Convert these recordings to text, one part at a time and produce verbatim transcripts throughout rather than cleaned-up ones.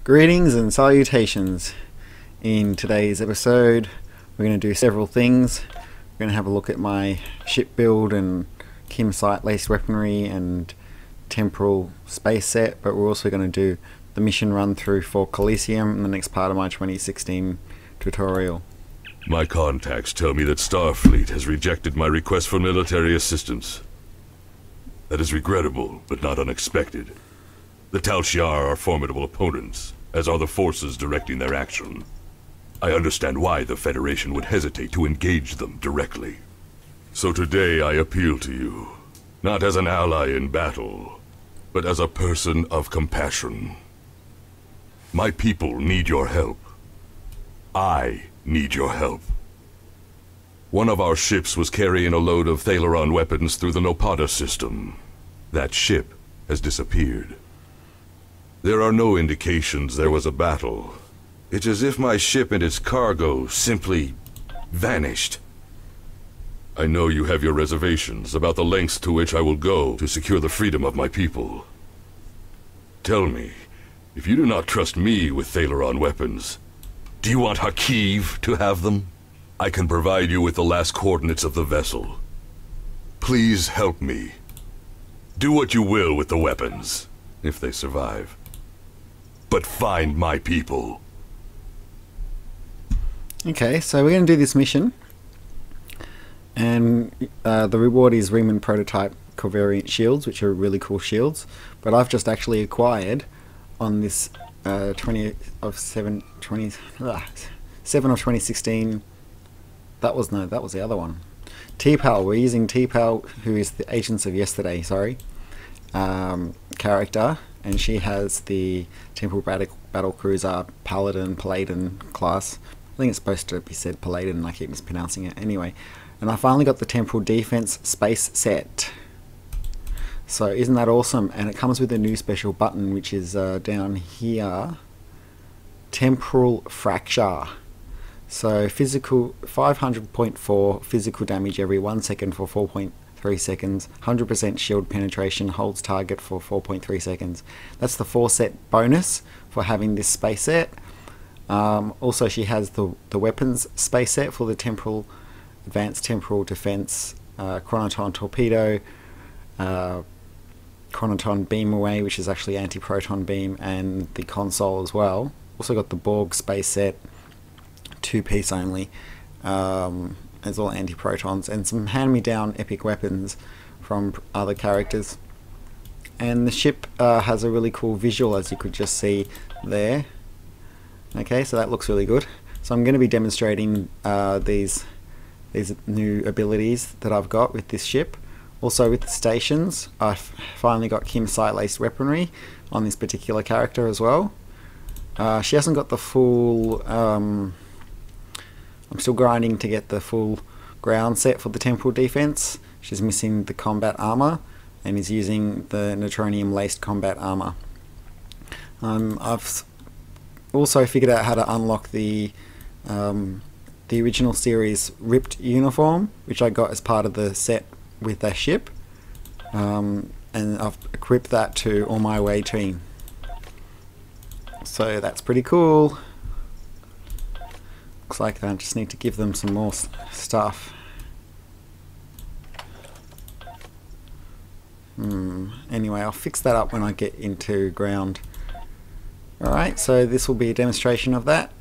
Greetings and salutations. In today's episode, we're going to do several things. We're going to have a look at my ship build and Kim sight laced weaponry and temporal space set, but we're also going to do the mission run through for Coliseum in the next part of my twenty sixteen tutorial. My contacts tell me that Starfleet has rejected my request for military assistance. That is regrettable, but not unexpected. The Tal Shiar are formidable opponents, as are the forces directing their action. I understand why the Federation would hesitate to engage them directly. So today I appeal to you, not as an ally in battle, but as a person of compassion. My people need your help. I need your help. One of our ships was carrying a load of Thalaron weapons through the Nopata system. That ship has disappeared. There are no indications there was a battle. It's as if my ship and its cargo simply vanished. I know you have your reservations about the lengths to which I will go to secure the freedom of my people. Tell me, if you do not trust me with Thalaron weapons, do you want Hakiv to have them? I can provide you with the last coordinates of the vessel. Please help me. Do what you will with the weapons, if they survive. But find my people. Okay, so we're going to do this mission. And uh, the reward is Riemann prototype covariant shields, which are really cool shields. But I've just actually acquired on this uh, twenty of seven, twenty, uh, seven of twenty sixteen. That was no, that was the other one. T-Pal. We're using T-Pal, who is the Agents of Yesterday. Sorry, um, character, and she has the Temporal Battle, Battle Cruiser Paladin Paladin class. I think it's supposed to be said Paladin, and I keep mispronouncing it anyway. And I finally got the Temporal Defense Space set. So isn't that awesome? And it comes with a new special button, which is uh, down here. Temporal Fracture. So physical five hundred point four physical damage every one second for four point three seconds. one hundred percent shield penetration, holds target for four point three seconds. That's the four set bonus for having this space set. Um, also, she has the the weapons space set for the temporal advanced temporal defense, uh, chronoton torpedo, uh, chronoton beam away, which is actually anti-proton beam, and the console as well. Also got the Borg space set, two piece only, um, as all anti-protons, and some hand-me-down epic weapons from other characters. And the ship uh, has a really cool visual, as you could just see there. Okay, so that looks really good. So I'm going to be demonstrating uh, these these new abilities that I've got with this ship. Also with the stations, I've finally got Kim sight laced weaponry on this particular character as well. Uh, she hasn't got the full... Um, I'm still grinding to get the full ground set for the temporal defense. She's missing the combat armor and is using the neutronium laced combat armor. Um, I've also figured out how to unlock the um, the original series ripped uniform, which I got as part of the set with that ship, um, and I've equipped that to all my way team. So that's pretty cool. Looks like I just need to give them some more stuff. Hmm. Anyway, I'll fix that up when I get into ground. Alright, so this will be a demonstration of that.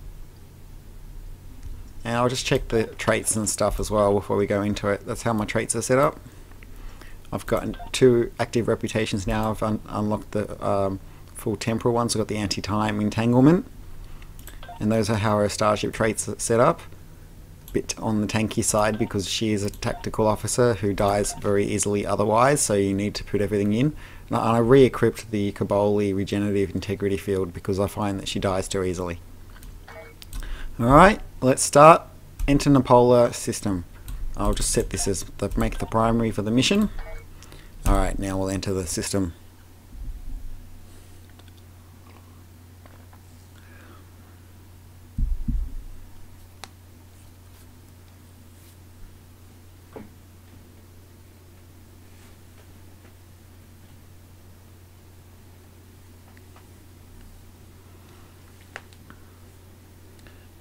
And I'll just check the traits and stuff as well before we go into it. That's how my traits are set up. I've got two active reputations now. I've un unlocked the um, full temporal ones. I've got the anti-time entanglement. And those are how her starship traits are set up. Bit on the tanky side because she is a tactical officer who dies very easily otherwise, so you need to put everything in. And I, I re-equipped the Kaboli regenerative integrity field because I find that she dies too easily. Alright, let's start. Enter Napola system. I'll just set this as the make the primary for the mission. Alright, now we'll enter the system.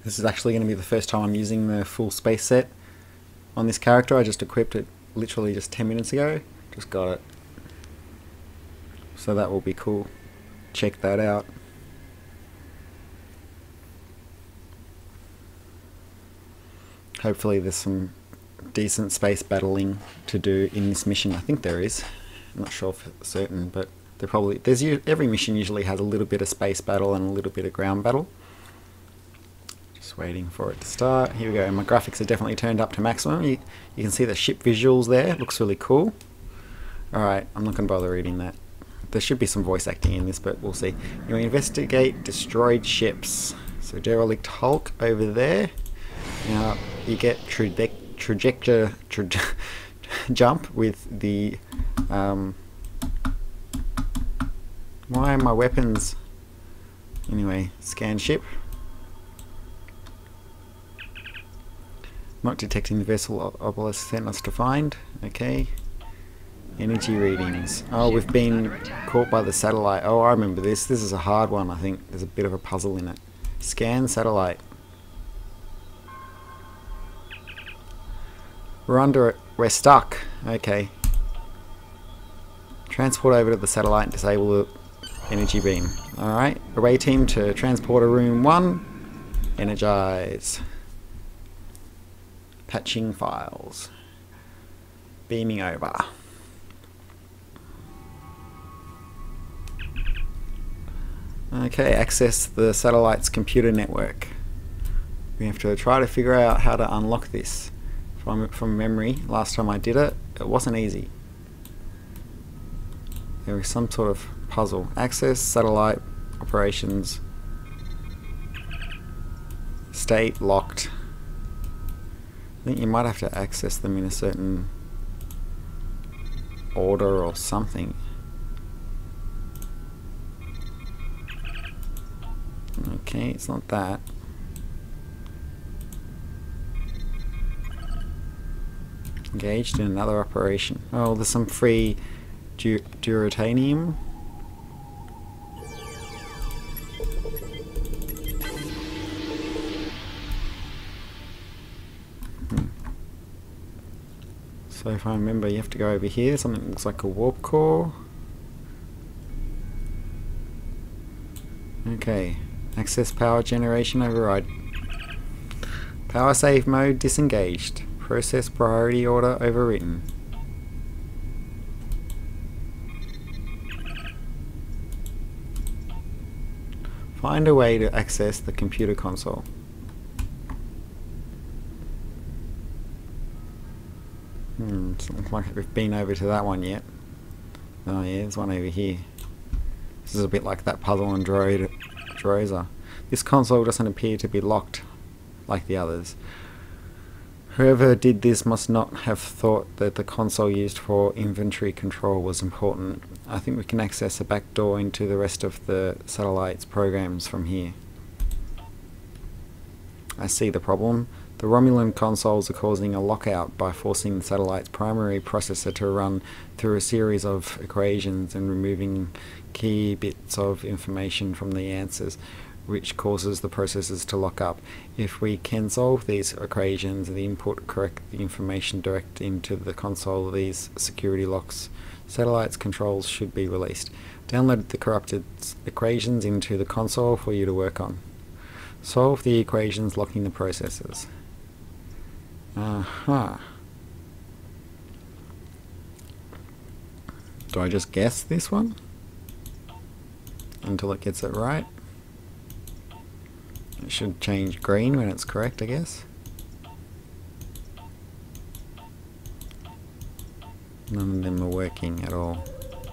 This is actually going to be the first time I'm using the full space set on this character. I just equipped it literally just ten minutes ago. Just got it. So that will be cool. Check that out. Hopefully there's some decent space battling to do in this mission. I think there is. I'm not sure for certain, but there probably there's every mission usually has a little bit of space battle and a little bit of ground battle. Just waiting for it to start. Here we go. My graphics are definitely turned up to maximum. You, you can see the ship visuals there. It looks really cool. Alright, I'm not going to bother reading that. There should be some voice acting in this, but we'll see. You investigate destroyed ships. So derelict Hulk over there. Now you get traje trajectory traje jump with the um, why are my weapons anyway? Scan ship. Not detecting the vessel Obelisk sent us to find. Okay. Energy readings. Oh, we've been caught by the satellite. Oh, I remember this. This is a hard one, I think. There's a bit of a puzzle in it. Scan satellite. We're under it. We're stuck. Okay. Transport over to the satellite and disable the energy beam. Alright. Array team to transporter room one. Energize. Patching files. Beaming over. Okay, access the satellite's computer network. We have to try to figure out how to unlock this. From, from memory, last time I did it, it wasn't easy. There was some sort of puzzle. Access, satellite, operations, state locked. I think you might have to access them in a certain order or something. Okay, it's not that. Engaged in another operation. Oh, there's some free du duratanium. Hmm. So if I remember, you have to go over here. Something that looks like a warp core. Okay. Access power generation override. Power save mode disengaged. Process priority order overwritten. Find a way to access the computer console. Hmm, doesn't look like we've been over to that one yet. Oh yeah, there's one over here. This is a bit like that puzzle on Droid Droza. This console doesn't appear to be locked like the others. Whoever did this must not have thought that the console used for inventory control was important. I think we can access a back door into the rest of the satellite's programs from here. I see the problem. The Romulan consoles are causing a lockout by forcing the satellite's primary processor to run through a series of equations and removing key bits of information from the answers, which causes the processors to lock up. If we can solve these equations and the input correct the information direct into the console, these security locks, satellite's controls should be released. Download the corrupted equations into the console for you to work on. Solve the equations locking the processors. Uh-huh. Do I just guess this one? Until it gets it right? It should change green when it's correct, I guess. None of them are working at all.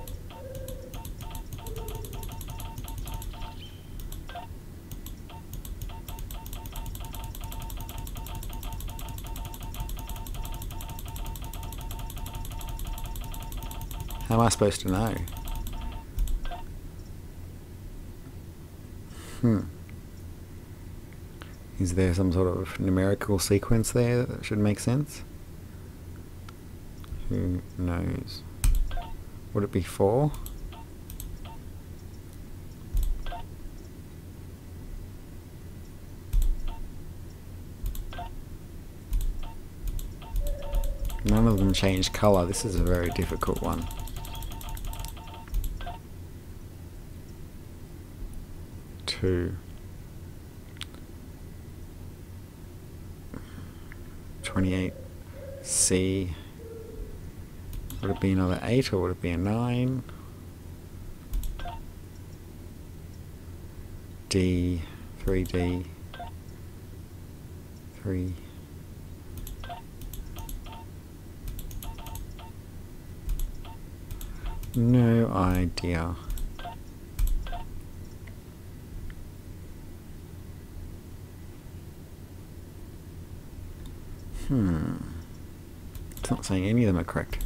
How am I supposed to know? Hmm. Is there some sort of numerical sequence there that should make sense? Who knows? Would it be four? None of them change colour. This is a very difficult one. Two. twenty-eight C. Would it be another eight or would it be a nine? D. three D. three. No idea. Hmm. It's not saying any of them are correct.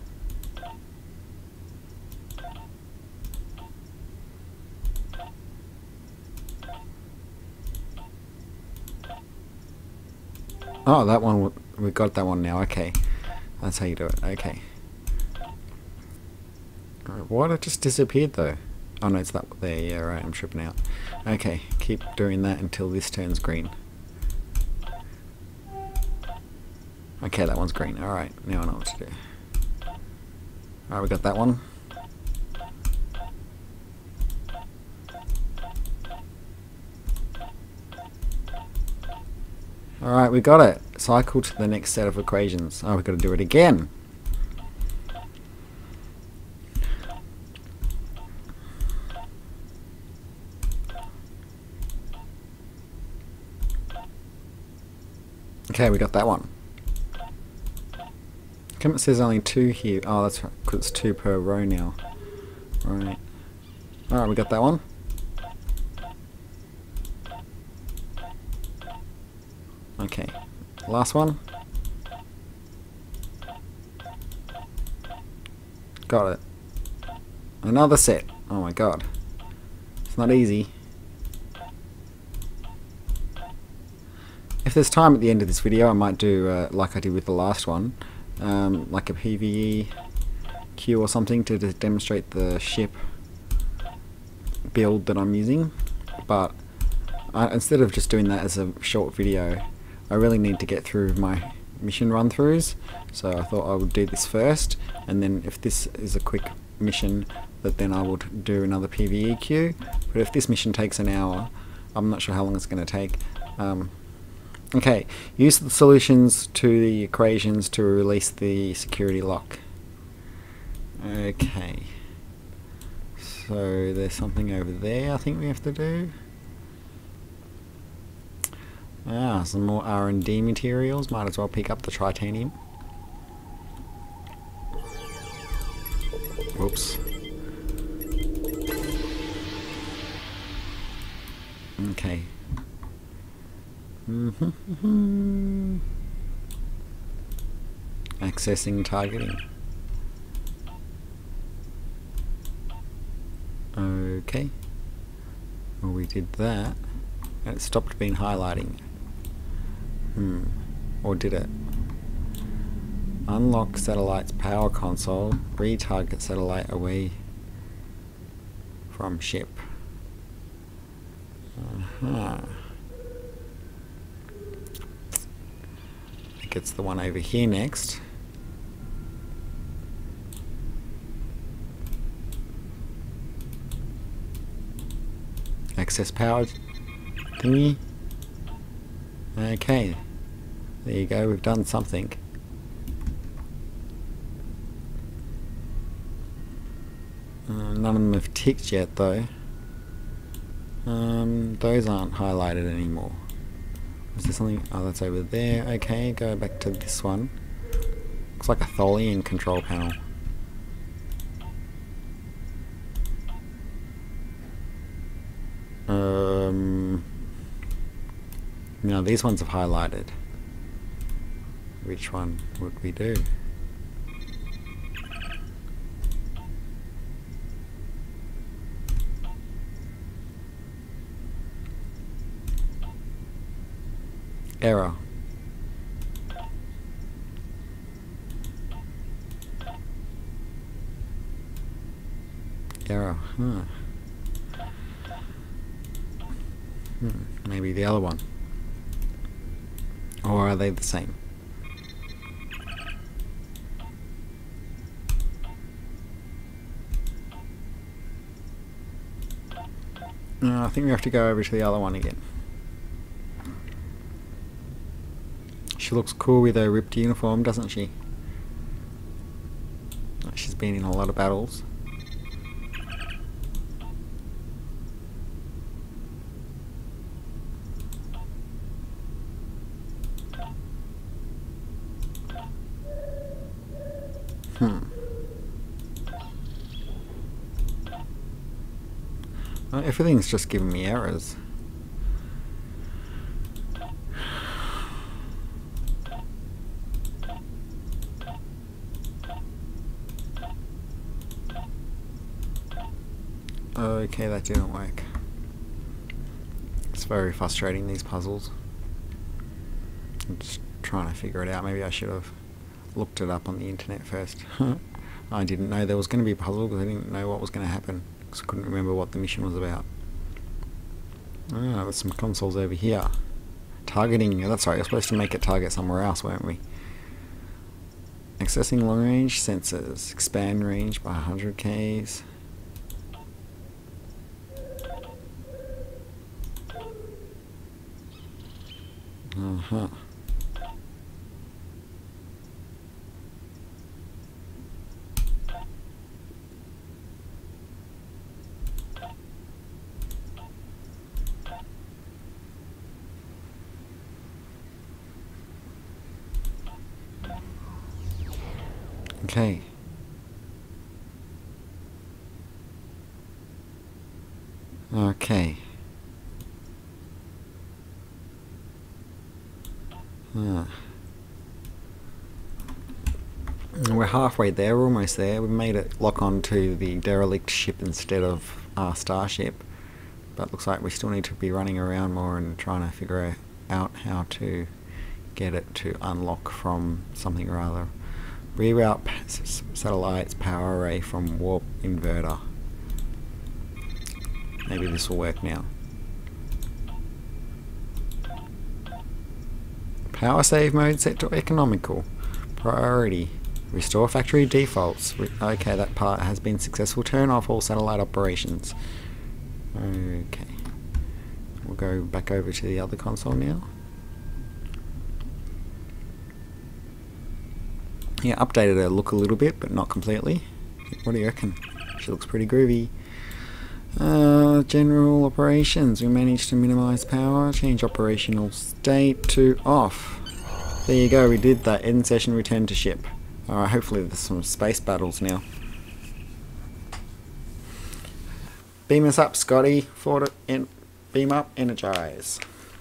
Oh, that one, we got that one now. Okay. That's how you do it. Okay. What? It just disappeared though. Oh no, it's that there. Yeah, right. I'm tripping out. Okay. Keep doing that until this turns green. Okay, that one's green. Alright. Now I know what to do. Alright, we got that one. Alright, we got it. Cycle to the next set of equations. Oh, we've got to do it again. Okay, we got that one. Come, it says only two here. Oh, that's right, because it's two per row now. Right. Alright, we got that one. Okay. Last one. Got it. Another set. Oh my god. It's not easy. If there's time at the end of this video, I might do uh, like I did with the last one, um, like a P V E queue or something to just demonstrate the ship build that I'm using. But I, instead of just doing that as a short video, I really need to get through my mission run-throughs. So I thought I would do this first, and then if this is a quick mission, that then I would do another P V E queue. But if this mission takes an hour, I'm not sure how long it's going to take. Um, Okay, use the solutions to the equations to release the security lock. Okay, so there's something over there I think we have to do. Ah, some more R and D materials, might as well pick up the titanium. Whoops. Okay. Mm-hmm. Accessing targeting. Okay. Well, we did that. And it stopped being highlighting. Hmm. Or did it? Unlock satellite's power console. Retarget satellite away from ship. Uh-huh. It's the one over here next. Access power thingy. Okay, there you go, we've done something. Uh, none of them have ticked yet though. Um, those aren't highlighted anymore. Is there something? Oh, that's over there. Okay, go back to this one. Looks like a Tholian control panel. Um, no, these ones have highlighted. Which one would we do? Error. Error, huh. Hmm, maybe the other one. Or are they the same? Uh, I think we have to go over to the other one again. She looks cool with her ripped uniform, doesn't she? She's been in a lot of battles. Hmm. Well, everything's just giving me errors. Okay, that didn't work. It's very frustrating, these puzzles. I'm just trying to figure it out. Maybe I should have looked it up on the internet first. I didn't know there was going to be a puzzle because I didn't know what was going to happen. Because I couldn't remember what the mission was about. Ah, there's some consoles over here. Targeting, that's right, you're supposed to make it target somewhere else, weren't we? Accessing long range sensors. Expand range by one hundred Ks. Uh-huh. Okay. Okay. Ah. We're halfway there, we're almost there. We made it lock on to the derelict ship instead of our starship. But looks like we still need to be running around more and trying to figure out how to get it to unlock from something or other. Reroute satellites power array from warp inverter. Maybe this will work now. Power save mode set to economical. Priority. Restore factory defaults. Re okay, that part has been successful. Turn off all satellite operations. Okay. We'll go back over to the other console now. Yeah, updated her look a little bit, but not completely. What do you reckon? She looks pretty groovy. Uh, general operations. We managed to minimize power. Change operational state to off. There you go, we did that. End session, return to ship. Alright, hopefully there's some space battles now. Beam us up, Scotty. Forward en beam up, energize.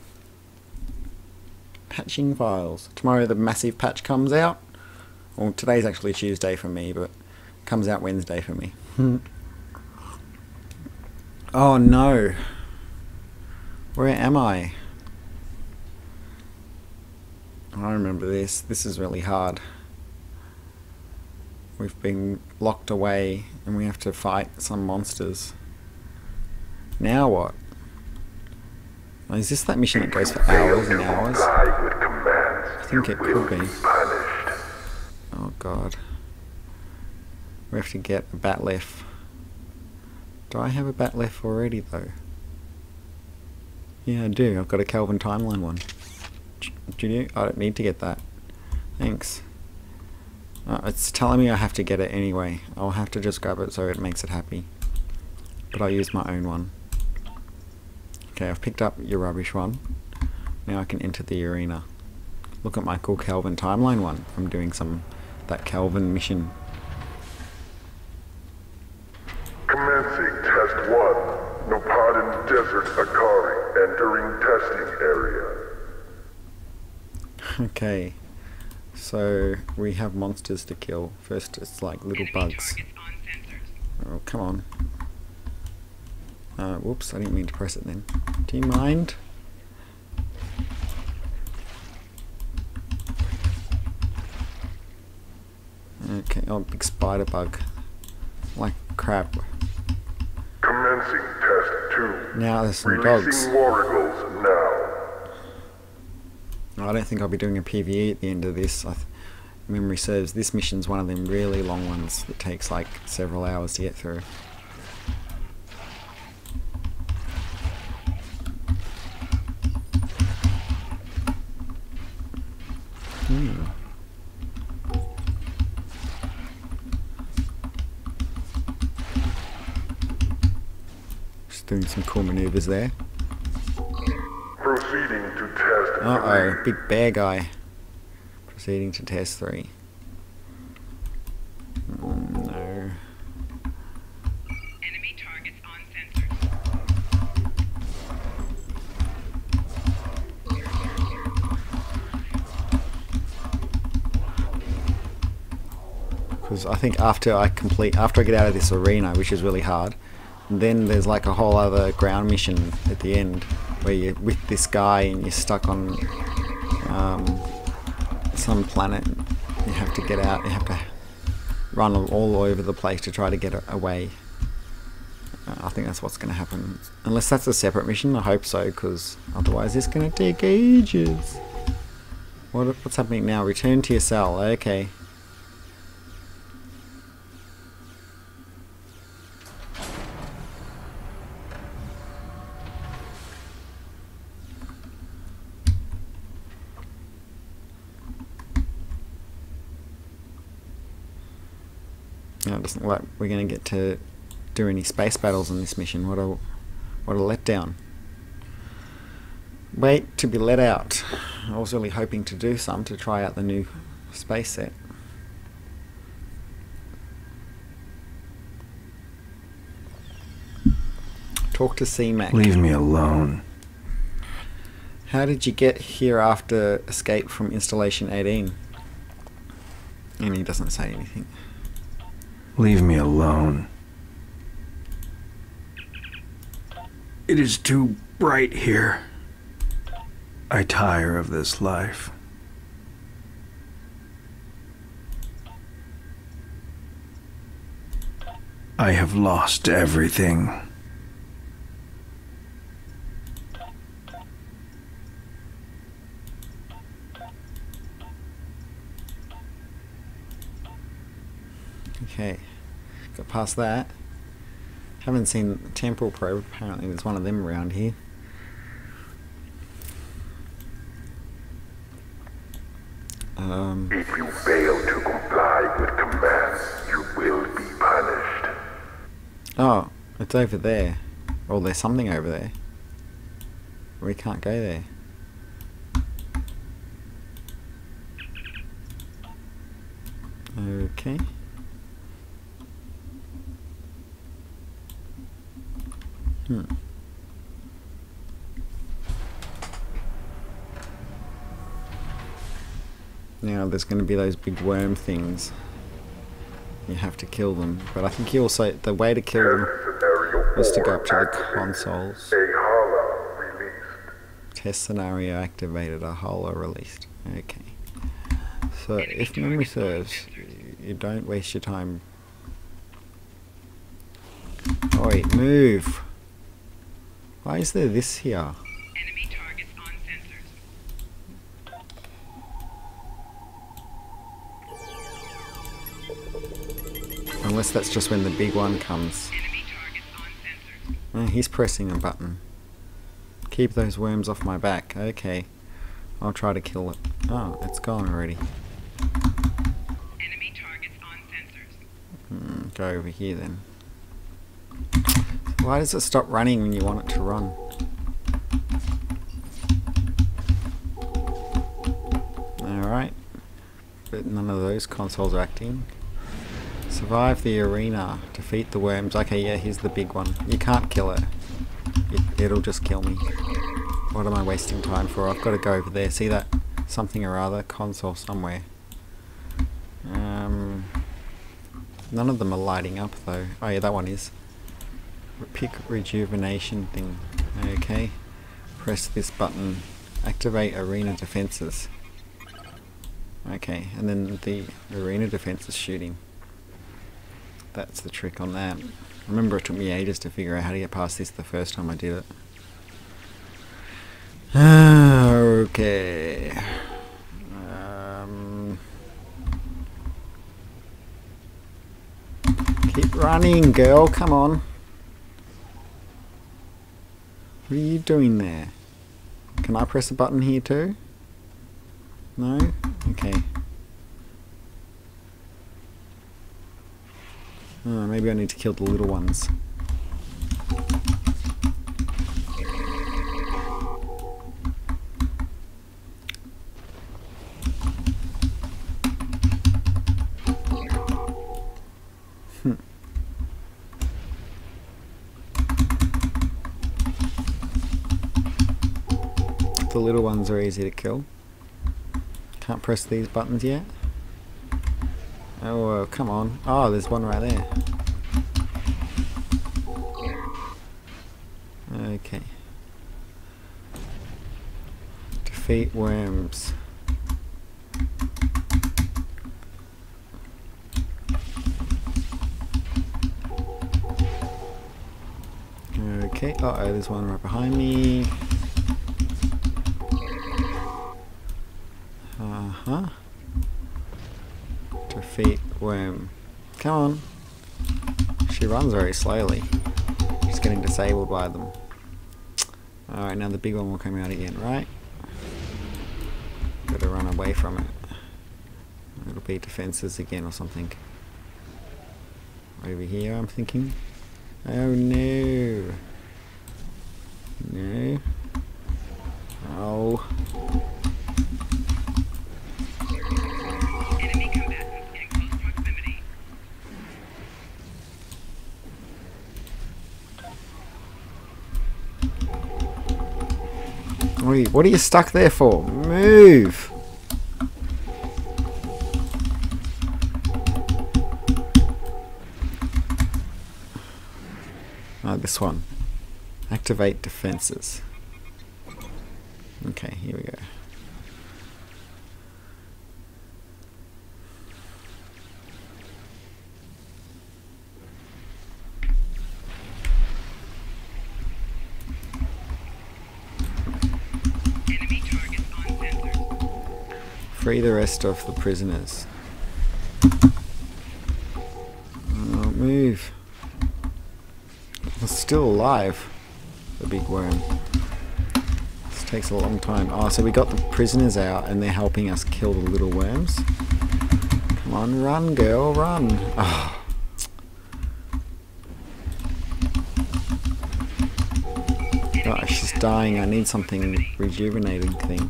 Patching files. Tomorrow the massive patch comes out. Well, today's actually Tuesday for me, but it comes out Wednesday for me. Oh no. Where am I? I remember this. This is really hard. We've been locked away and we have to fight some monsters. Now what? Oh, is this that mission that goes for hours and hours? I think it could be. Oh god. We have to get a Batleth. Do I have a Batleth already though? Yeah, I do. I've got a Kelvin Timeline one. Do you? I don't need to get that. Thanks. Uh, it's telling me I have to get it anyway. I'll have to just grab it so it makes it happy. But I'll use my own one. Okay, I've picked up your rubbish one. Now I can enter the arena. Look at my cool Kelvin Timeline one. I'm doing some that Kelvin mission. Commencing test one. Nopadin Desert Akari entering testing area. Okay, so we have monsters to kill. First it's like little bugs. Oh, come on. Uh, whoops, I didn't mean to press it then. Do you mind? Okay, oh, big spider bug. Like crap. Commencing test two. Now there's some Releasing dogs. Warrigals now. I don't think I'll be doing a PvE at the end of this. I th memory serves, this mission's one of them really long ones that takes like several hours to get through. Hmm. Just doing some cool maneuvers there. Proceeding to test Uh oh, three. big bear guy. Proceeding to test three. Mm, no. Enemy targets on sensors. Because I think after I complete, after I get out of this arena, which is really hard, then there's like a whole other ground mission at the end where you're with this guy and you're stuck on um, some planet. You have to get out. You have to run all over the place to try to get away. Uh, I think that's what's going to happen. Unless that's a separate mission, I hope so, because otherwise it's going to take ages. What, what's happening now? Return to your cell. Okay. No, it doesn't look like we're going to get to do any space battles in this mission. What a, what a letdown. Wait to be let out. I was really hoping to do some to try out the new space set. Talk to C MAC. Leave me alone. How did you get here after escape from installation eighteen? And he doesn't say anything. Leave me alone. It is too bright here. I tire of this life. I have lost everything. Okay, got past that. Haven't seen the temporal probe. Apparently there's one of them around here. Um, If you fail to comply with commands, you will be punished. oh, it's over there. Oh, there's something over there. We can't go there. Okay. Hmm. Now there's going to be those big worm things. You have to kill them, but I think you also, the way to kill them Test scenario is to go four up to the activated. consoles. A hollow released. Test scenario activated, a holo released. Okay. So if memory serves, you don't waste your time. Oi, move! Why is there this here? Enemy targets on sensors. Unless that's just when the big one comes. Enemy targets on sensors. Oh, he's pressing a button. Keep those worms off my back. Okay. I'll try to kill it. Oh, it's gone already. Enemy targets on sensors. Hmm, go over here then. Why does it stop running when you want it to run? Alright. But none of those consoles are acting. Survive the arena. Defeat the worms. Okay, yeah, here's the big one. You can't kill it. it. It'll just kill me. What am I wasting time for? I've got to go over there. See that? Something or other. Console somewhere. Um, none of them are lighting up though. Oh yeah, that one is. Pick rejuvenation thing. Okay. Press this button. Activate arena defenses. Okay, and then the arena defense is shooting. That's the trick on that. I remember it took me ages to figure out how to get past this the first time I did it. Okay. Um, keep running, girl. Come on. What are you doing there? Can I press a button here too? No? Okay. Oh, maybe I need to kill the little ones. Hmm. The little ones are easy to kill. Can't press these buttons yet. Oh, uh, come on. Oh, there's one right there. Okay. Defeat worms. Okay, uh oh, there's one right behind me. Uh-huh. Defeat worm. Come on. She runs very slowly. She's getting disabled by them. Alright, now the big one will come out again, right? Gotta run away from it. It'll be defenses again or something. Over here, I'm thinking. Oh no. No. Oh. Enemy combatants in close proximity. What are you, what are you stuck there for? Move! Oh, this one. Activate defenses. Okay, here we go. Enemy targets on sensors. Free the rest of the prisoners. Oh, move. It's still alive, the big worm. This takes a long time. Oh, so we got the prisoners out and they're helping us kill the little worms. Come on, run girl, run. Oh. Oh, she's dying. I need something rejuvenating thing.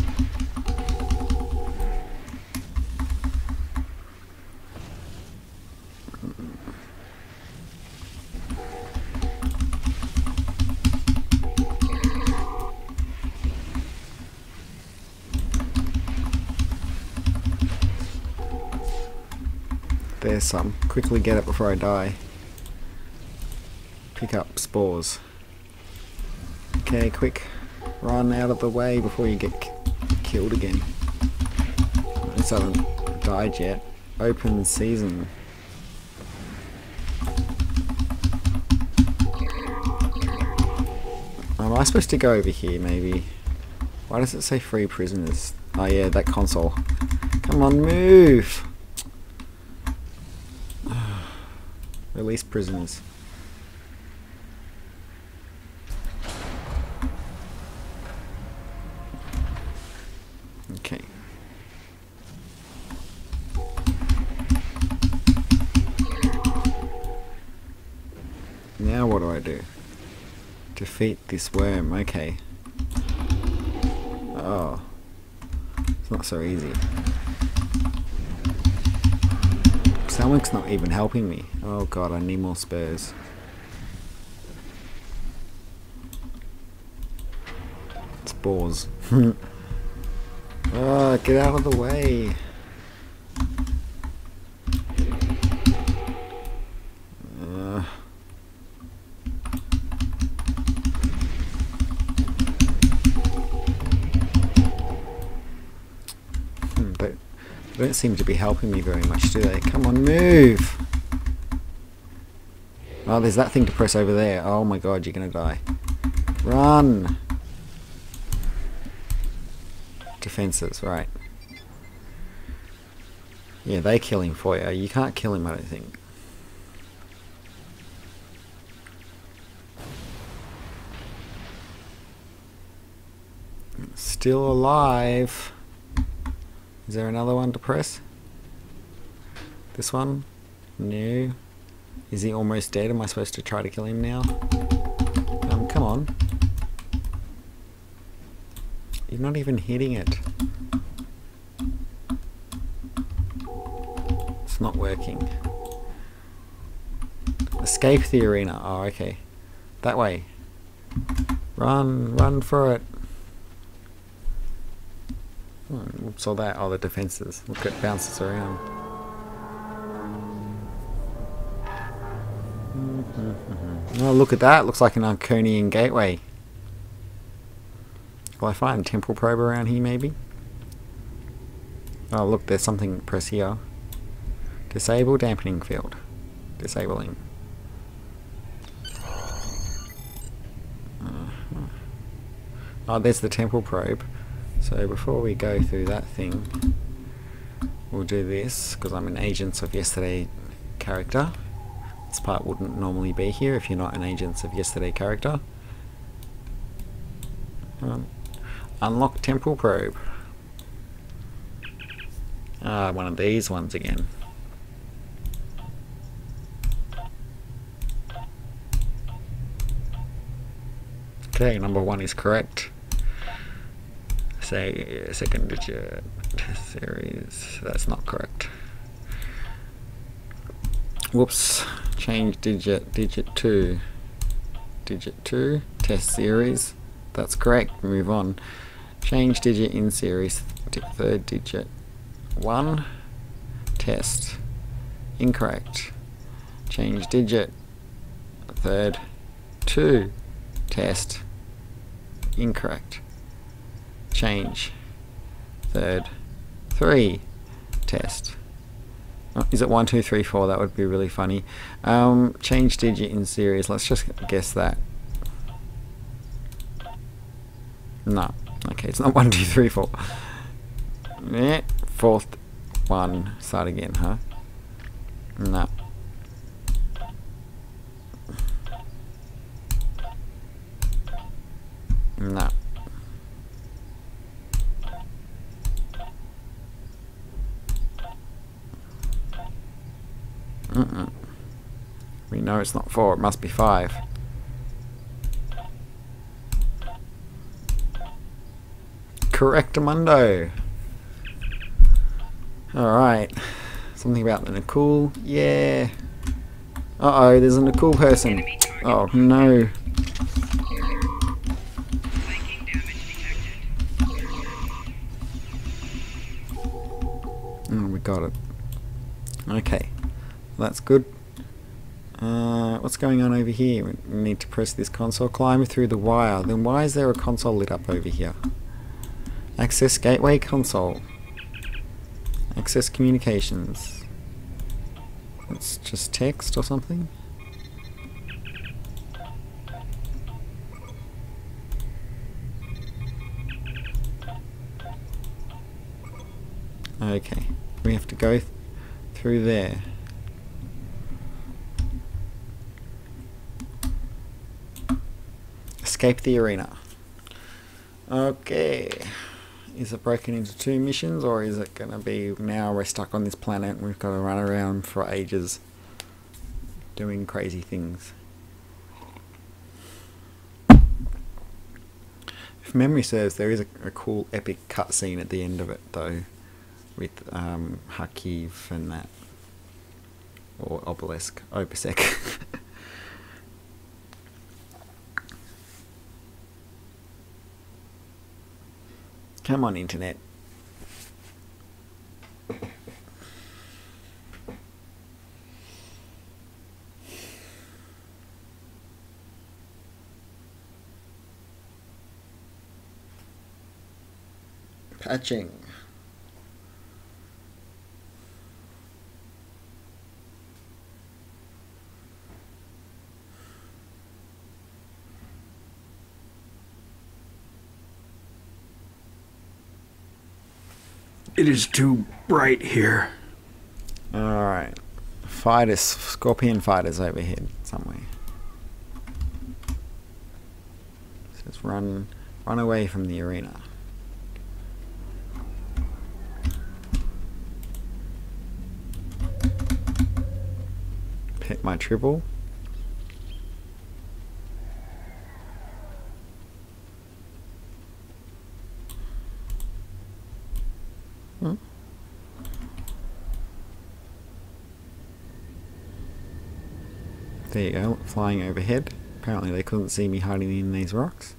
There's some. Quickly get it before I die. Pick up spores. Okay, quick. Run out of the way before you get k killed again. This hasn't died yet. Open season. Am I supposed to go over here maybe? Why does it say free prisoners? Oh yeah, that console. Come on, move! Release prisoners. Okay. Now what do I do? Defeat this worm, okay. Oh. It's not so easy. Someone's not even helping me. Oh god, I need more spurs. Spores. Oh, get out of the way. Uh. Hmm, but they don't seem to be helping me very much, do they? Come on, move! Oh, there's that thing to press over there. Oh my god, you're gonna die. Run! Defenses, right. Yeah, they kill him for you. You can't kill him, I don't think. Still alive. Is there another one to press? This one? No. Is he almost dead? Am I supposed to try to kill him now? Um, come on. You're not even hitting it. It's not working. Escape the arena. Oh, okay. That way. Run, run for it. Oh, what's all that? Oh, the defenses. Look, it bounces around. Oh, look at that. Looks like an Arconian gateway. Will I find a temple probe around here, maybe? Oh, look, there's something. Press here. Disable dampening field. Disabling. Uh-huh. Oh, there's the temple probe. So before we go through that thing, we'll do this, because I'm an Agents of Yesterday character. This part wouldn't normally be here if you're not an Agents of Yesterday character. Um, unlock temple probe. Ah, one of these ones again. Okay, number one is correct. Say second digit series. That's not correct. Whoops. Change digit. Digit two. Digit two. Test series. That's correct. Move on. Change digit in series. Third digit. One. Test. Incorrect. Change digit. Third. Two. Test. Incorrect. Change. Third. Three. Test. Oh, is it one, two, three, four? That would be really funny. Um, change digit in series. Let's just guess that. No. Okay, it's not one, two, three, four. Yeah. Fourth one. Start again, huh? No. No. Mm-mm. We know it's not four, it must be five. Correctamundo. Alright. Something about the Nakul. Yeah. Uh-oh, there's a Nakul person. Oh, no. Flanking damage detected. Oh, we got it. Okay. That's good. Uh, what's going on over here? We need to press this console. Climb through the wire. Then why is there a console lit up over here? Access gateway console. Access communications. It's just text or something? Okay. We have to go th through there. Escape the arena. Okay. Is it broken into two missions, or is it going to be now we're stuck on this planet and we've got to run around for ages doing crazy things? If memory serves, there is a, a cool epic cutscene at the end of it though, with um, Hakiv and that. Or Obelisk. Obisek. Come on, internet. Patching. It is too bright here. Alright. Fighters, Scorpion fighters overhead somewhere. It says run, run away from the arena. my triple. Hmm. There you go, flying overhead. Apparently they couldn't see me hiding in these rocks.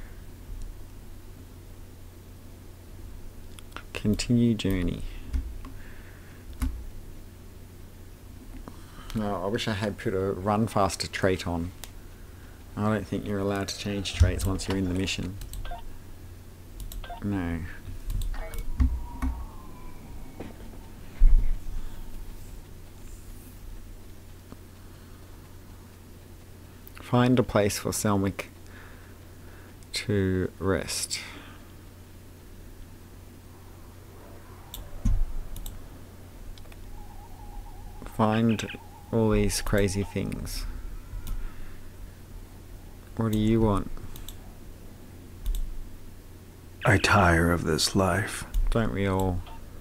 Continue journey. Oh, I wish I had put a run faster trait on. I don't think you're allowed to change traits once you're in the mission. No. Find a place for Selmick to rest. Find all these crazy things. What do you want? I tire of this life. Don't we all?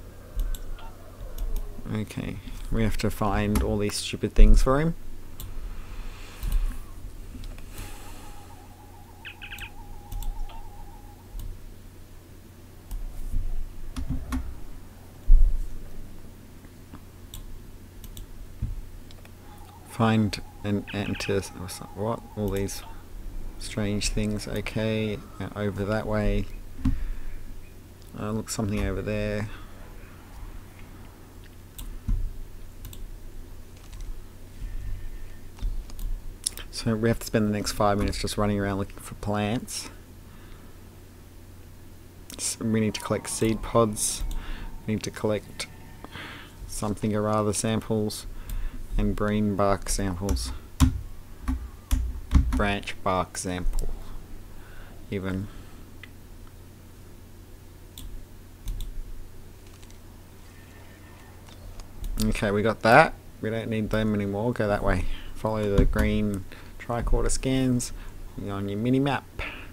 Okay, we have to find all these stupid things for him. Find an enter. What? All these strange things. Okay, now over that way. Uh, look, something over there. So we have to spend the next five minutes just running around looking for plants. So we need to collect seed pods. We need to collect something or other samples. And green bark samples. Branch bark sample. Even. Okay, we got that. We don't need them anymore. Go that way. Follow the green tricorder scans on your mini map.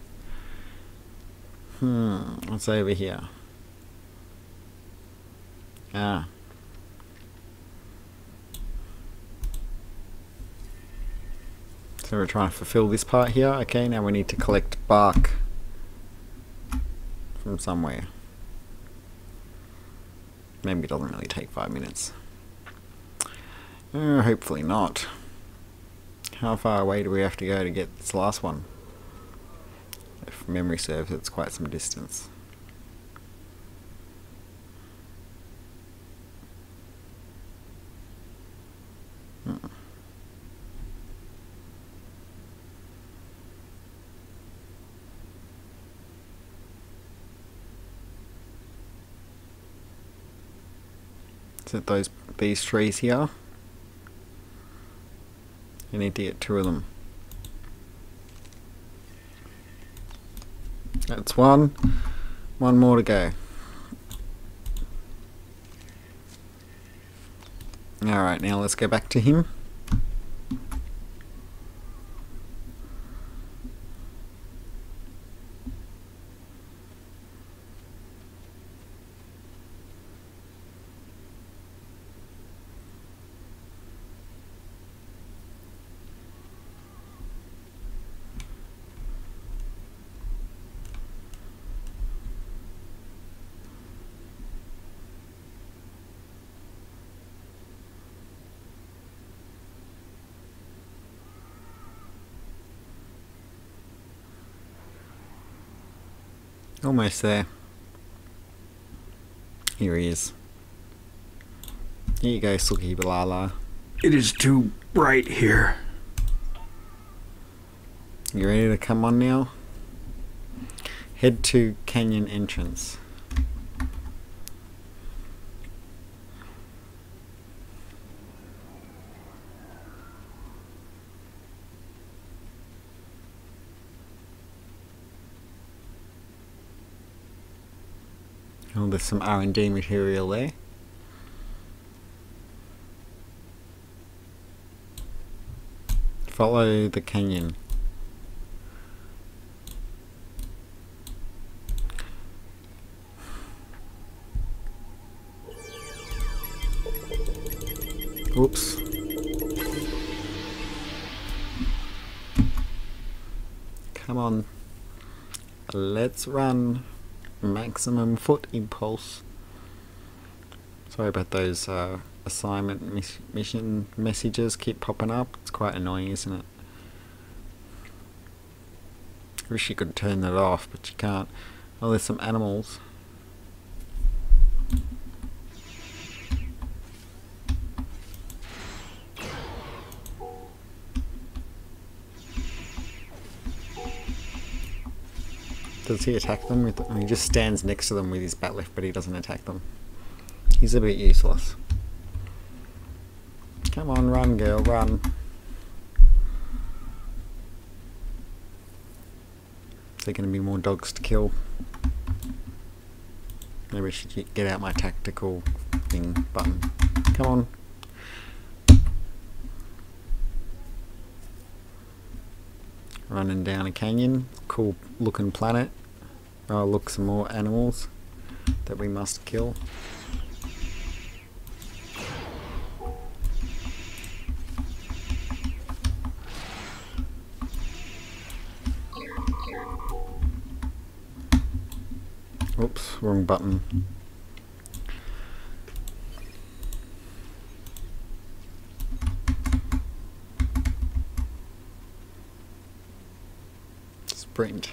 Hmm, what's over here? Ah. So we're trying to fulfill this part here. Okay, now we need to collect bark from somewhere. Maybe it doesn't really take five minutes. Uh, hopefully not. How far away do we have to go to get this last one? If memory serves, it's quite some distance. Hmm. Is it those these trees here? You need to get two of them. That's one. One more to go. Alright, now let's go back to him. Almost there. Here he is. Here you go, Suki Balala. It is too bright here. You ready to come on now? Head to canyon entrance. Oh, there's some R and D material there. Follow the canyon. Oops. Come on. Let's run. Maximum foot impulse. Sorry about those uh, assignment mis mission messages keep popping up. It's quite annoying, isn't it? I wish you could turn that off, but you can't. Oh, there's some animals. Does he attack them with? He just stands next to them with his bat lift, but he doesn't attack them. He's a bit useless. Come on, run, girl, run. Is there going to be more dogs to kill? Maybe I should get out my tactical thing button. Come on. Running down a canyon. Cool looking planet. Oh, look, some more animals that we must kill. Oops, wrong button. Sprint.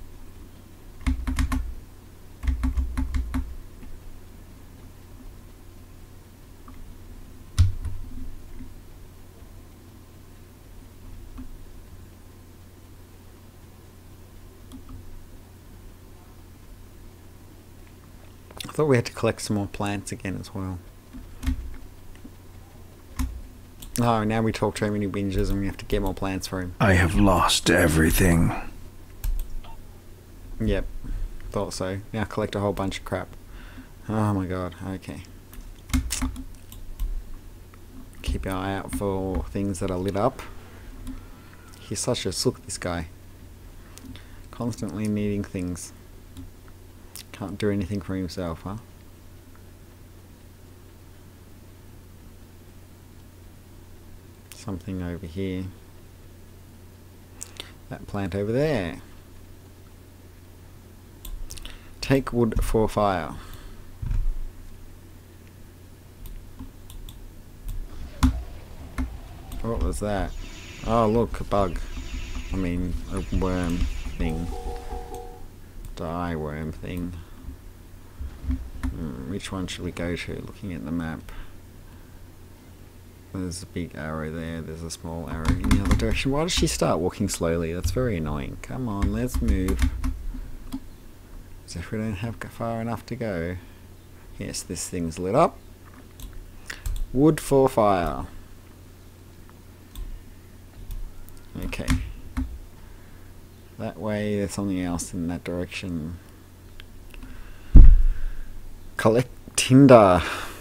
I thought we had to collect some more plants again as well. Oh, now we talk to him and he whinges and we have to get more plants for him. I have lost everything. Yep, thought so. Now collect a whole bunch of crap. Oh my god, okay. Keep our eye out for things that are lit up. He's such a sook, this guy. Constantly needing things. Can't do anything for himself, huh? Something over here. That plant over there. Take wood for fire. What was that? Oh look, a bug. I mean, a worm thing. Die worm thing. Hmm, which one should we go to? Looking at the map. There's a big arrow there, there's a small arrow in the other direction. Why does she start walking slowly? That's very annoying. Come on, let's move. As if we don't have far enough to go. Yes, this thing's lit up. Wood for fire. Okay. That way, there's something else in that direction. Collect tinder.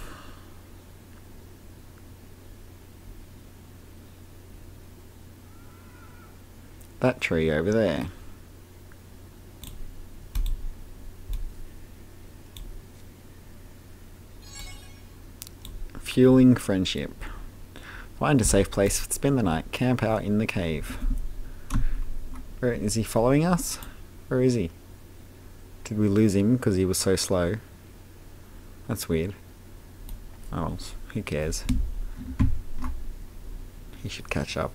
That tree over there. Fueling friendship. Find a safe place, spend the night, camp out in the cave. Where is he following us? Where is he? Did we lose him because he was so slow? That's weird. Oh well, who cares? He should catch up.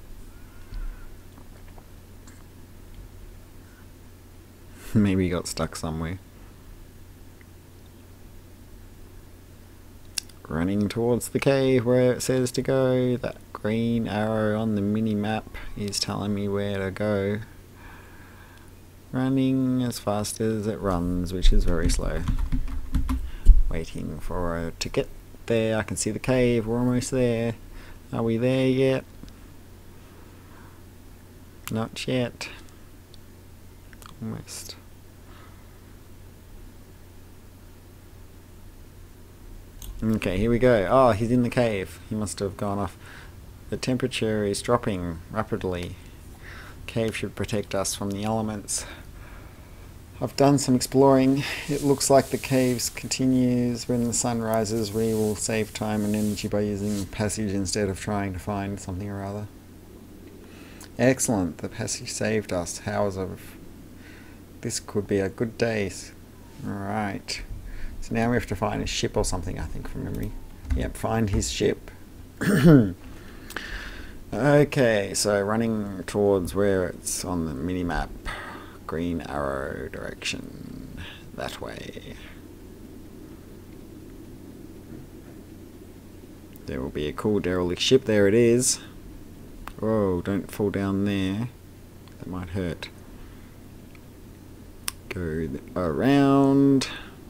Maybe he got stuck somewhere. Running towards the cave where it says to go. That green arrow on the mini map is telling me where to go. Running as fast as it runs, which is very slow. Waiting for it to get there. I can see the cave. We're almost there. Are we there yet? Not yet. Almost. Okay, here we go. Oh, he's in the cave. He must have gone off. The temperature is dropping rapidly. Cave should protect us from the elements. I've done some exploring. It looks like the caves continues when the sun rises. We will save time and energy by using passage instead of trying to find something or other. Excellent. The passage saved us. Hours of... This could be a good day. Alright. So now we have to find a ship or something, I think, from memory. Yep, find his ship. Okay, so running towards where it's on the mini-map. Green arrow direction. That way. There will be a cool derelict ship. There it is. Whoa, don't fall down there. That might hurt. Go around.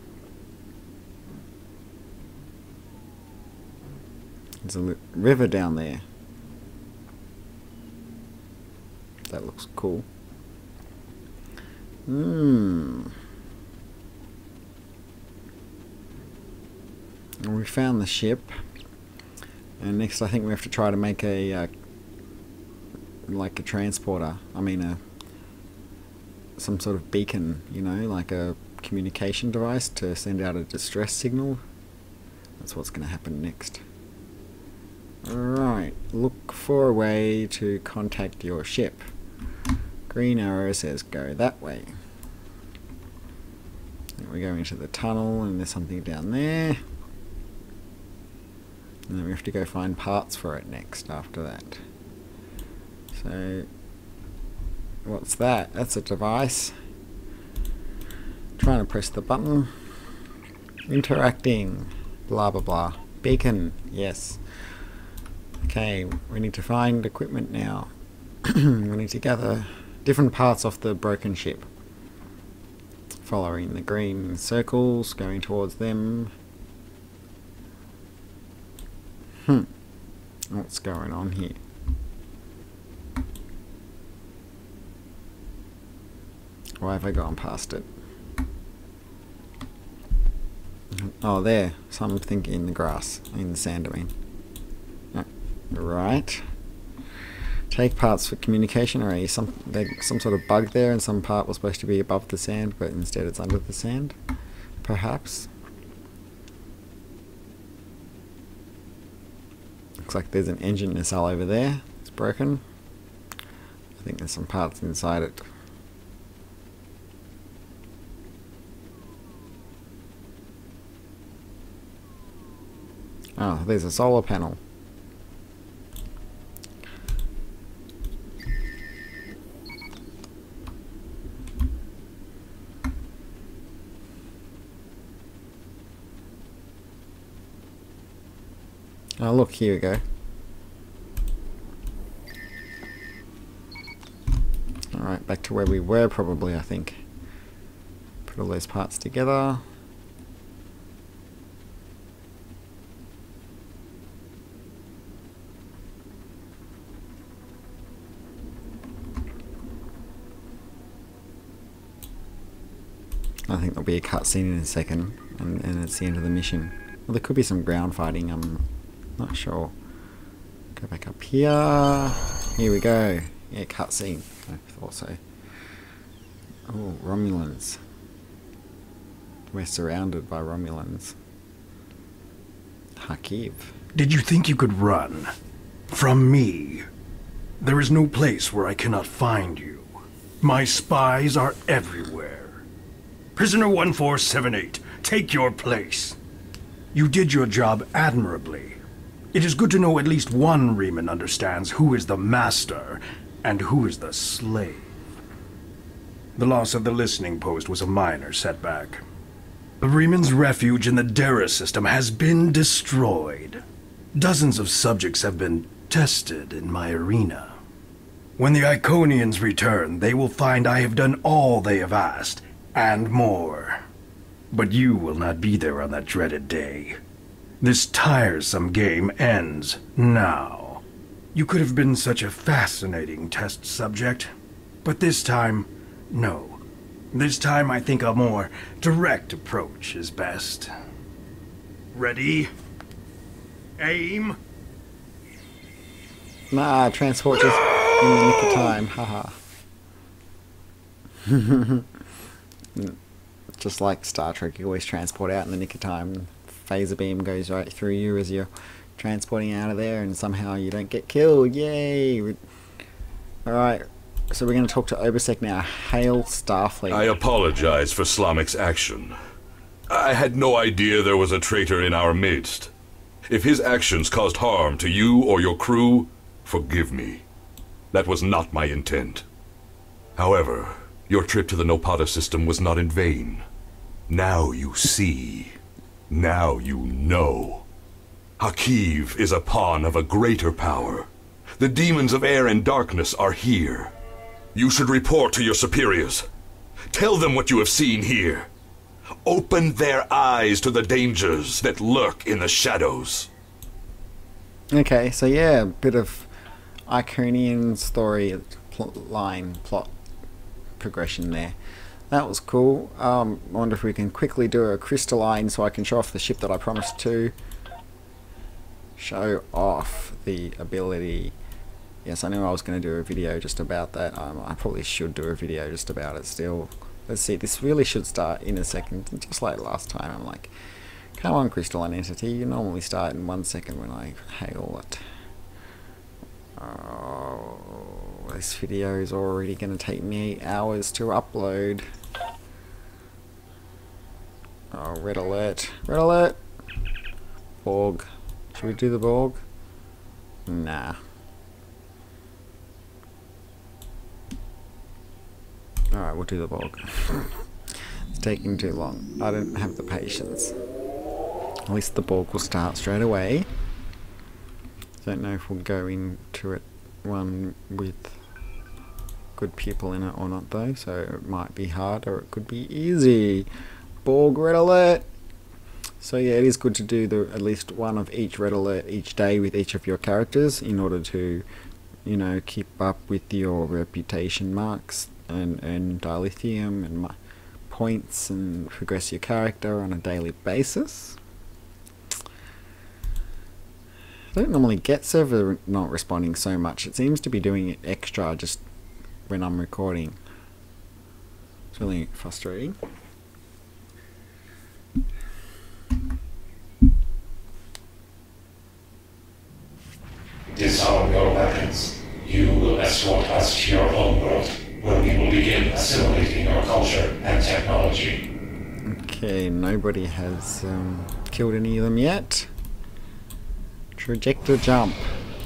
There's a river down there. That looks cool. Hmm. We found the ship. And next I think we have to try to make a uh, like a transporter. I mean a some sort of beacon, you know, like a communication device to send out a distress signal. That's what's going to happen next. Alright, look for a way to contact your ship. Green arrow says go that way. Then we go into the tunnel and there's something down there. And then we have to go find parts for it next after that. So, what's that? That's a device. Trying to press the button. Interacting. Blah blah blah. Beacon. Yes. Okay, we need to find equipment now. We need to gather different parts off the broken ship. Following the green circles, going towards them. Hmm. What's going on here? Why have I gone past it? Oh, there. Something in the grass. In the sand, I mean. Oh, right. Take parts for communication array. Some, some sort of bug there, and some part was supposed to be above the sand, but instead it's under the sand. Perhaps. Looks like there's an engine nacelle over there. It's broken. I think there's some parts inside it. Oh, there's a solar panel. Oh look, here we go. Alright, back to where we were probably, I think. Put all those parts together. I think there'll be a cutscene in a second, and, and it's the end of the mission. Well, there could be some ground fighting, I'm not sure. Go back up here. Here we go. Yeah, cutscene. I thought so. Oh, Romulans. We're surrounded by Romulans. Hakiv. Did you think you could run from me? There is no place where I cannot find you. My spies are everywhere. Prisoner one four seven eight, take your place. You did your job admirably. It is good to know at least one Riemann understands who is the master and who is the slave. The loss of the listening post was a minor setback. The Riemann's refuge in the Dera system has been destroyed. Dozens of subjects have been tested in my arena. When the Iconians return, they will find I have done all they have asked, and more. But you will not be there on that dreaded day. This tiresome game ends now. You could have been such a fascinating test subject, but this time, no. This time I think a more direct approach is best. Ready? Aim? Nah, transport just in the nick of time, haha. Just like Star Trek, you always transport out in the nick of time. Phaser beam goes right through you as you're transporting out of there, and somehow you don't get killed. Yay! Alright, so we're going to talk to Obisek now. Hail Starfleet. I apologize for Slamik's action. I had no idea there was a traitor in our midst. If his actions caused harm to you or your crew, forgive me. That was not my intent. However, your trip to the Nopata system was not in vain. Now you see. Now you know. Hakiv is a pawn of a greater power. The demons of air and darkness are here. You should report to your superiors. Tell them what you have seen here. Open their eyes to the dangers that lurk in the shadows. Okay, so yeah, a bit of Iconian story pl line, plot progression there. That was cool. Um, I wonder if we can quickly do a crystalline so I can show off the ship that I promised to. Show off the ability. Yes, I knew I was going to do a video just about that. Um, I probably should do a video just about it still. Let's see, this really should start in a second, just like last time. I'm like, come on, crystalline entity, you normally start in one second when I hail it. Oh, this video is already going to take me hours to upload. Oh, red alert, red alert! Borg. Should we do the Borg? Nah. Alright, we'll do the Borg. It's taking too long. I don't have the patience. At least the Borg will start straight away. Don't know if we'll go into it one with good people in it or not though, so it might be hard or it could be easy. Borg red alert! So yeah, it is good to do the at least one of each red alert each day with each of your characters in order to, you know, keep up with your reputation marks and earn dilithium and points and progress your character on a daily basis. I don't normally get server not responding so much. It seems to be doing it extra just when I'm recording. It's really frustrating. Disarm your weapons. You will escort us to your home world, where we will begin assimilating your culture and technology. Okay, nobody has um, killed any of them yet. Trajector jump.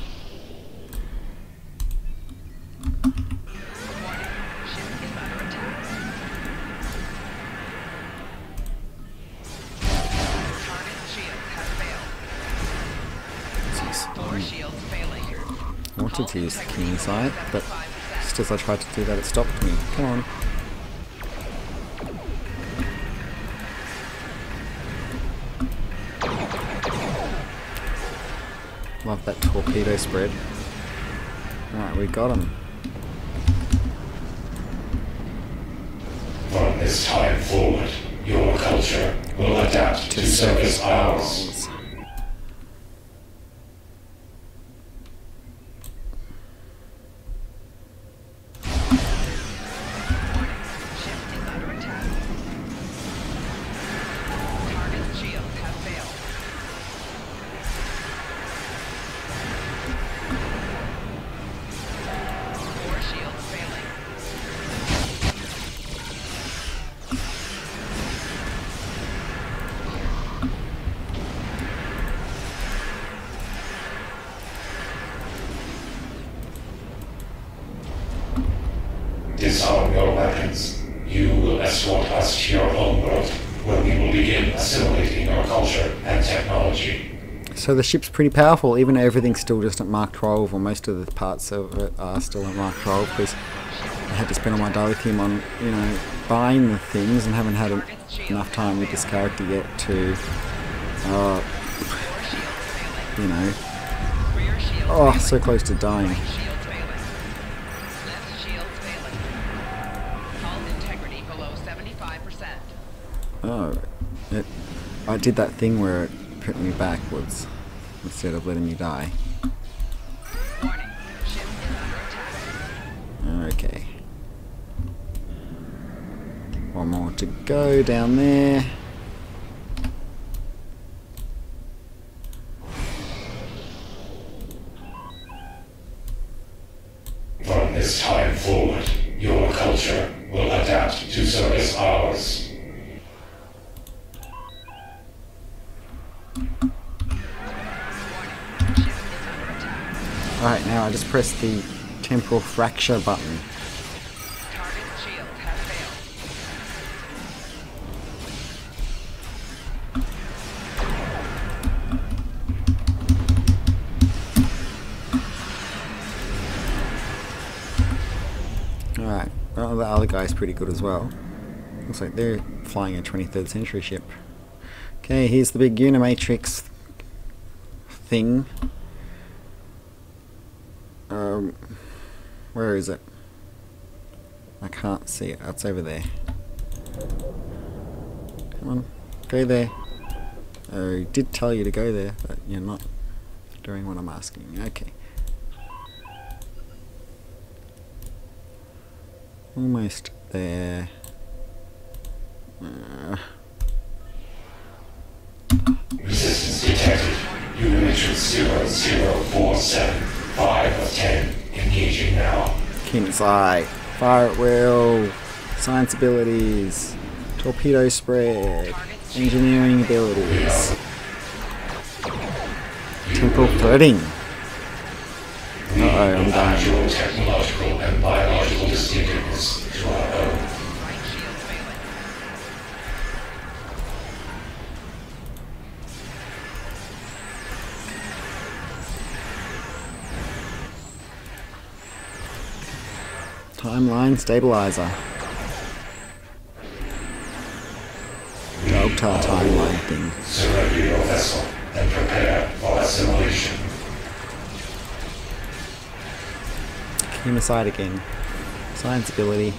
I wanted to use the keen sight, but just as I tried to do that, it stopped me. Come on. Love that torpedo spread. Alright, we got him. From this time forward, your culture will adapt to, to service ours. Disarm your weapons. You will escort us to your home world, where we will begin assimilating your culture and technology. So the ship's pretty powerful, even though everything's still just at Mark twelve, or most of the parts of it are still at Mark twelve, because I had to spend all my dilithium on, you know, buying the things, and haven't had en enough time with this character yet to, uh, you know, oh, so close to dying. Oh, it, I did that thing where it put me backwards instead of letting me die. Warning, ship is under attack. Okay. One more to go down there. From this Alright, now I just press the temporal fracture button. Target shield has failed. Alright, well, the other guy's pretty good as well. Looks like they're flying a twenty-third century ship. Okay, here's the big Unimatrix thing. Um, where is it? I can't see it. It's over there. Come on, go there. I did tell you to go there, but you're not doing what I'm asking. Okay. Almost there. Uh, Resistance detected. Unimatrix zero zero four seven. five of ten. Engaging now. Keen's Eye. Fire at will. Science abilities. Torpedo spread. Engineering abilities. Temporal threading. Uh-oh, I'm dying. Actual technological and biological distinctiveness to our own. Right shield failing. Timeline stabilizer. Delta timeline thing. Surrender your vessel and prepare for assimilation. Humicide again. Science ability.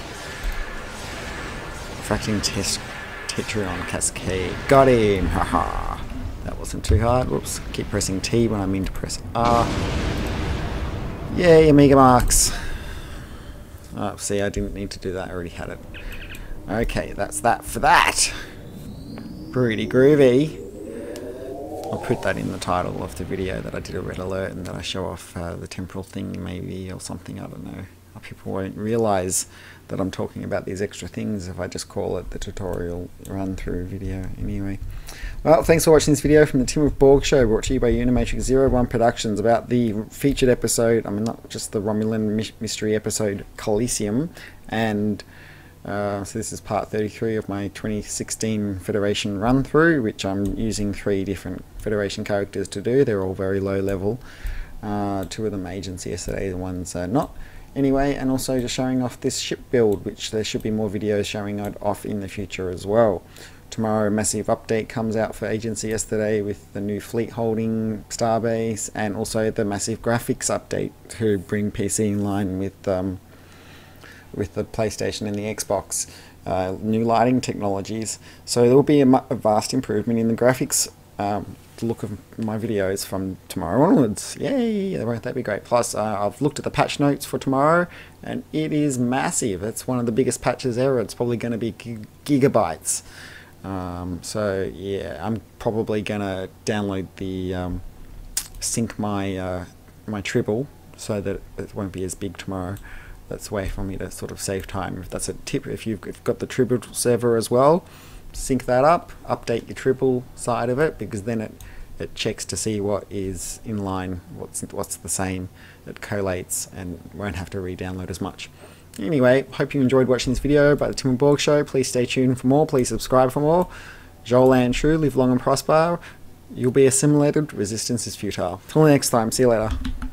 Refracting test Tetrion Cascade. Got him! Haha. That wasn't too hard. Whoops. Keep pressing T when I mean to press R. Yay, Amiga marks. Oh, see, I didn't need to do that. I already had it. Okay, that's that for that. Pretty groovy. I'll put that in the title of the video, that I did a red alert and that I show off uh, the temporal thing maybe, or something, I don't know. People won't realise that I'm talking about these extra things if I just call it the tutorial run through video anyway. Well, thanks for watching this video from the Tim of Borg Show, brought to you by Unimatrix Zero One Productions, about the featured episode, I mean not just the Romulan mystery episode Coliseum, and Uh, so this is part thirty-three of my twenty sixteen Federation run through, which I'm using three different Federation characters to do. They're all very low level. Uh, two of them agents yesterday, the ones uh, not. Anyway, and also just showing off this ship build, which there should be more videos showing it off in the future as well. Tomorrow a massive update comes out for Agency yesterday with the new fleet holding starbase, and also the massive graphics update to bring P C in line with um, with the PlayStation and the Xbox, uh, new lighting technologies. So there will be a, a vast improvement in the graphics, um, the look of my videos from tomorrow onwards. Yay, won't that be great? Plus uh, I've looked at the patch notes for tomorrow and it is massive. It's one of the biggest patches ever. It's probably going to be gig gigabytes. Um, so yeah, I'm probably going to download the um, sync my uh, my Tribble so that it won't be as big tomorrow. That's a way for me to sort of save time. If that's a tip, if you've got the Tribble server as well, sync that up, update your Tribble side of it, because then it it checks to see what is in line, what's what's the same, it collates and won't have to re-download as much. Anyway, hope you enjoyed watching this video by the Tim and Borg Show. Please stay tuned for more, please subscribe for more. Joel and True, live long and prosper. You'll be assimilated, resistance is futile. Till next time, see you later.